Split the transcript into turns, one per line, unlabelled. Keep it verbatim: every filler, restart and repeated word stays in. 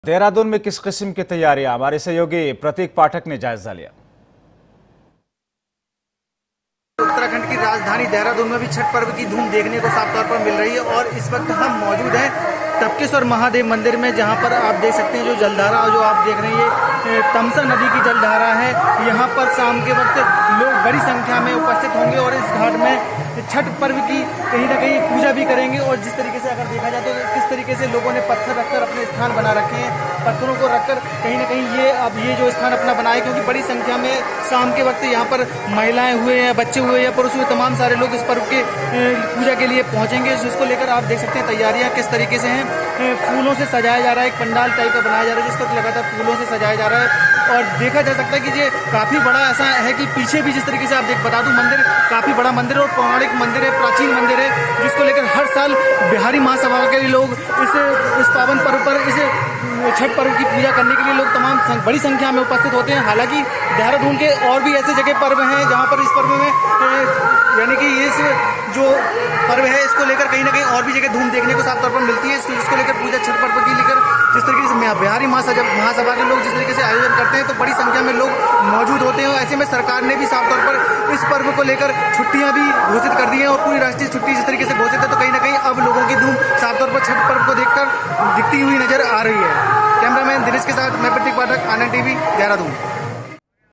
देहरादून में किस किस्म की तैयारियां, हमारे सहयोगी प्रतीक पाठक ने जायजा लिया।
उत्तराखंड की राजधानी देहरादून में भी छठ पर्व की धूम देखने को साफ तौर पर मिल रही है और इस वक्त हम मौजूद हैं टपकेश्वर महादेव मंदिर में, जहां पर आप देख सकते हैं जो जलधारा जो आप देख रहे हैं ये तमसा नदी की जलधारा है। यहां पर शाम के वक्त लोग बड़ी संख्या में उपस्थित होंगे और इस घाट में छठ पर्व की कहीं ना कहीं पूजा भी करेंगे। और जिस तरीके से अगर देखा जाए तो किस तरीके से लोगों ने पत्थर रखकर अपने स्थान बना रखे हैं, पत्थरों को रखकर कहीं ना कहीं ये अब ये जो स्थान अपना बनाए, क्योंकि बड़ी संख्या में शाम के वक्त यहाँ पर महिलाएं हुए या बच्चे हुए या पुरुष हुए तमाम सारे लोग इस पर्व के पूजा के लिए पहुंचेंगे। जिसको लेकर आप देख सकते हैं तैयारियां किस तरीके से हैं। फूलों से सजाया जा रहा है, एक पंडाल टाइप का बनाया जा रहा है जिसको लगातार फूलों से सजाया जा रहा है। और देखा जा सकता है कि ये काफी बड़ा ऐसा है कि पीछे भी जिस तरीके से आप देख बता दूं मंदिर काफी बड़ा मंदिर और पौराणिक मंदिर है, प्राचीन मंदिर है, जिसको लेकर हर साल बिहारी महासभा के लोग इस इस पावन पर्व पर इस छठ पर्व की पूजा करने के लिए लोग तमाम सं, बड़ी संख्या में उपस्थित होते हैं। हालांकि देहरादून के और भी ऐसे जगह पर्व हैं जहां पर इस पर्व में यानी कि इस जो पर्व है इसको लेकर कहीं ना कहीं और भी जगह धूम देखने को साफ तौर पर मिलती है। इसको इसको लेकर पूजा छठ पर्व की लेकर जिस तरीके से बिहारी महासभा महासभा के लोग जिस तरीके से आयोजन करते हैं तो बड़ी संख्या में लोग मौजूद होते हैं। ऐसे में सरकार ने भी साफ तौर पर इस पर्व को लेकर छुट्टियां भी घोषित कर दी हैं और पूरी राष्ट्रीय छुट्टी जिस तरीके से घोषित है तो कहीं ना कहीं अब लोगों की धूम साफ तौर पर छठ पर्व को देखकर दिखती हुई नजर आ रही है। कैमरामैन दिनेश के साथ मैं प्रतीक पाठक, आनंद टीवी, देहरादून।